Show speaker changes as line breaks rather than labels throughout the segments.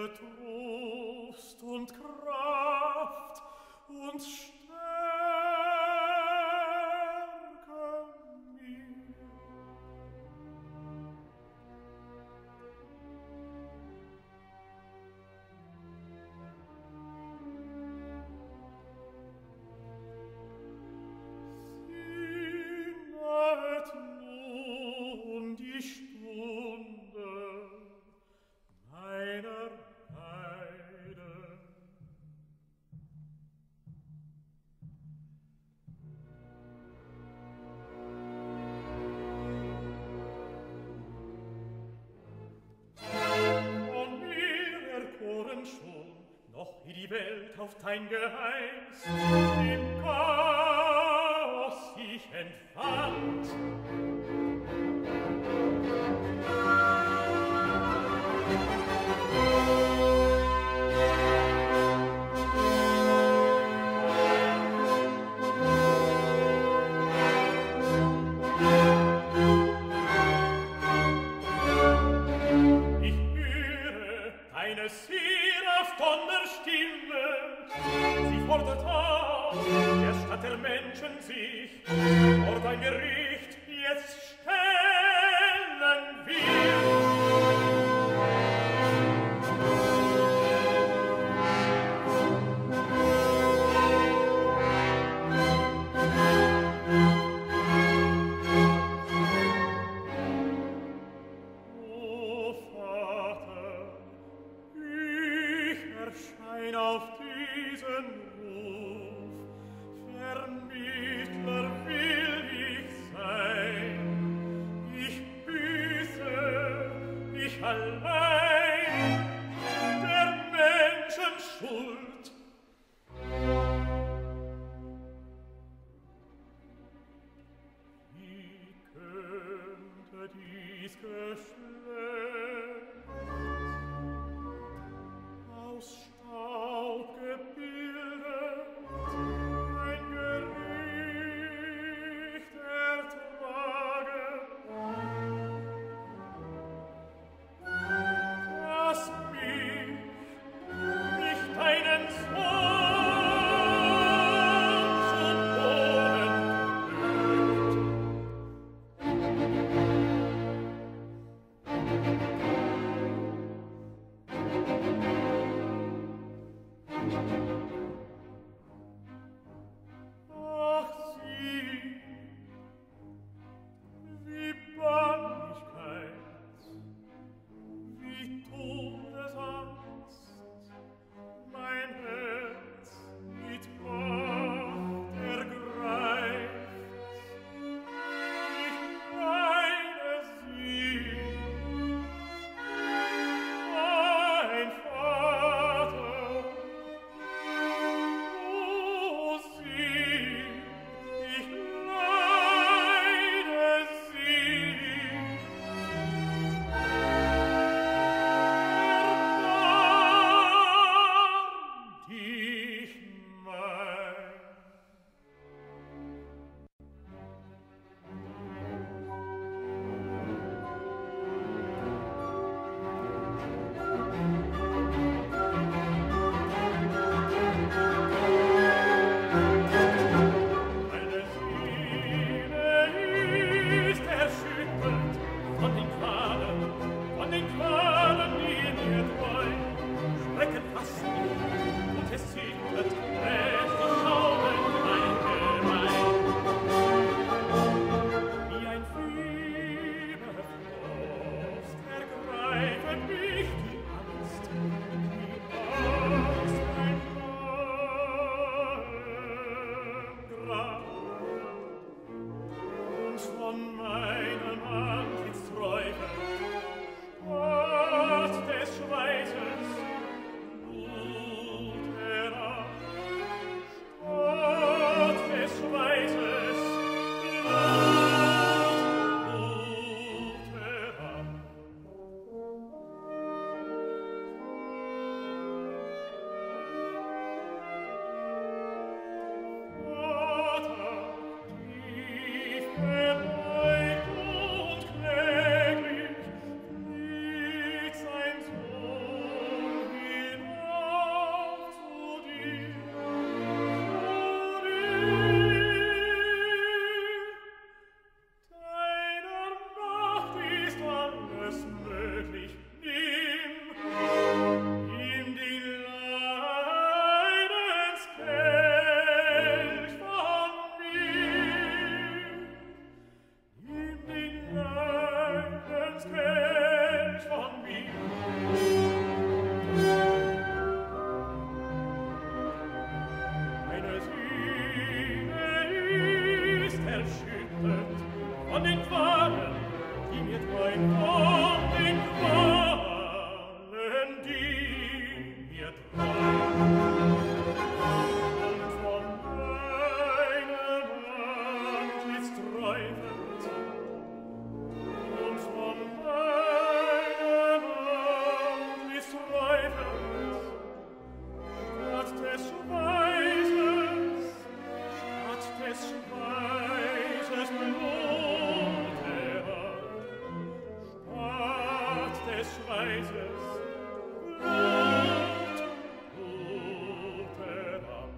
Trost und Kraft und stärke mir. Sinnet nun die Stunde meiner Heide. Von mir erkoren schon, noch wie die Welt auf dein Geheiß im Chaos sich entfand. Eine Seraph-Donnerstimme, sie fordert auf, der Stadt der Menschen sich vor dein Gericht jetzt stellen wird. Auf diesen Ruf, Vermittler will ich sein. Ich büße mich allein der Menschen Schuld. Wie könnte dies Geschlecht aus Staub gebildet ein Gericht ertragen, das mich deinen Sohn zu Boden Ach, sieh, wie Bannigkeit, wie Todesangst mein Herz mit Macht ergreift. Ich weine sie, mein Vater, o sieh, ich leide sie. Erbarm dich mein. Meine Seele ist erschüttert von den Qualen, die in ihr träumen. Schrecken fasst mich und es zittert, lässt die Schaumen mein Gebein. Wie ein Fieberfrost ergreifen mich die Angst mein Grab. Und von meinem Antlitz träufe Sport des Schweißes Blut herab. Sport des Schweißes Blut herab. Vater, Schweißes Blut statt des Schweißes Blut herab.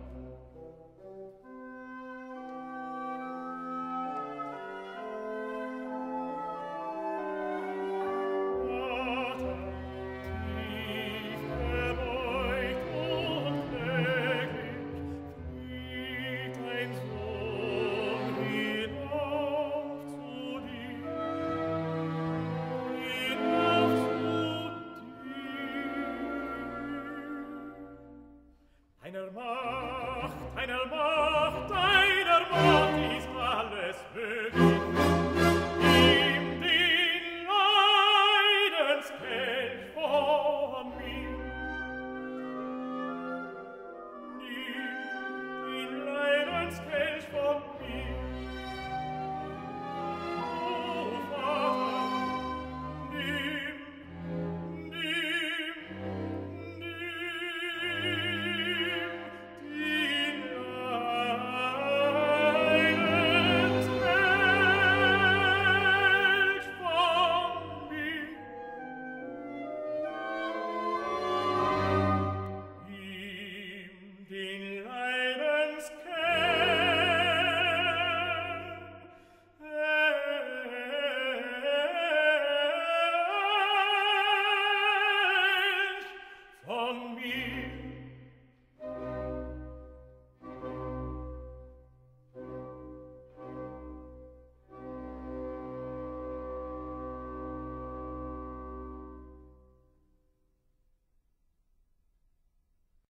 Deiner Macht ist alles möglich. Nimm den Leidenskelch von mir. Nimm den Leidenskelch